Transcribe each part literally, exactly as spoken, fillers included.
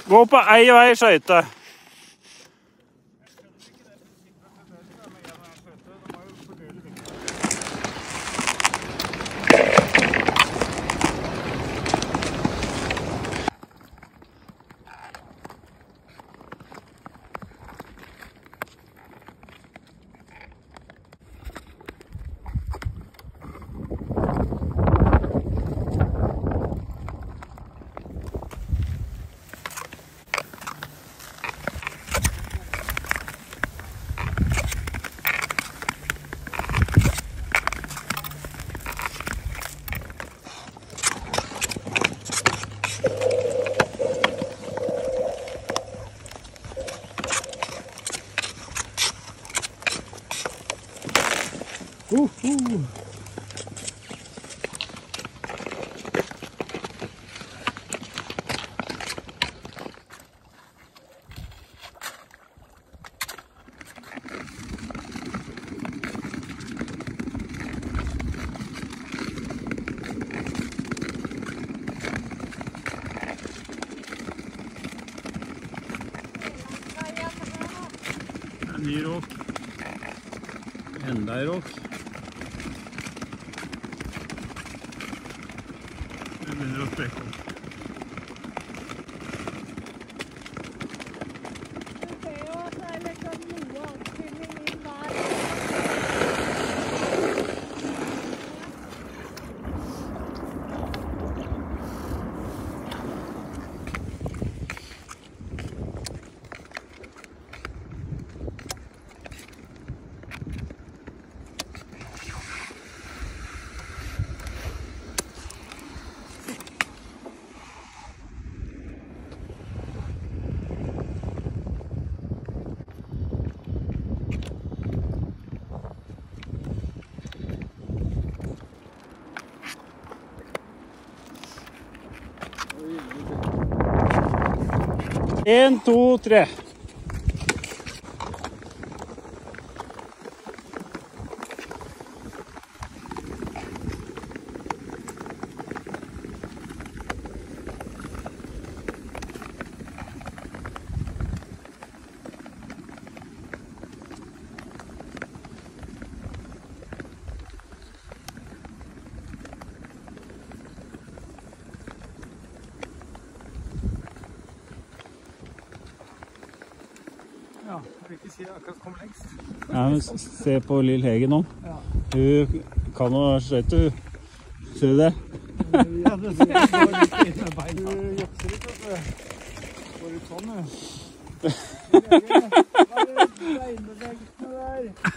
Gå på ei vei skøyte. Uh, uh. En ny råk. Enda en råk. Det begynner å sprekke opp. Du ser jo at det er liksom noe oppfylling i hver. En, to, tre. Ja, jeg vil ikke si akkurat kom lengst. Ja, men se på Lill Hege nå. Ja. Hun kan jo skøyte, hun. Ser du det? Ja, det ser jeg. Du går litt inn med beina. Du jokser litt, vet du. Går litt sånn, du. Hva er det beinbevegelsene der?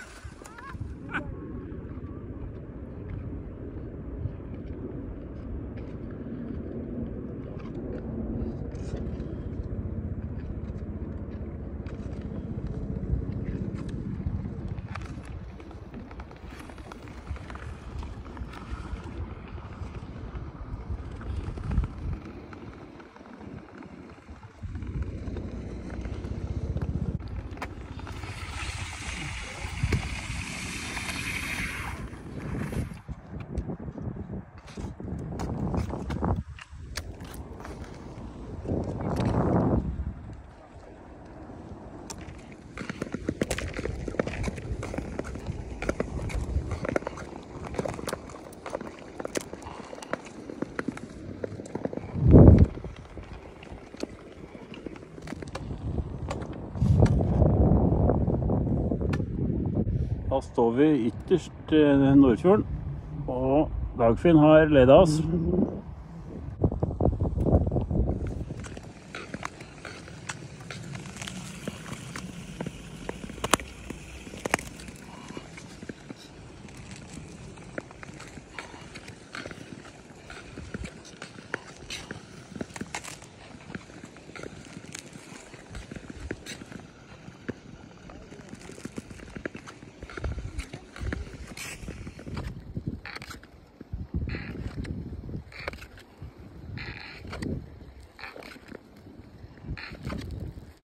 Da står vi ytterst eh, Nordfjorden, og Dagfinn har ledet oss.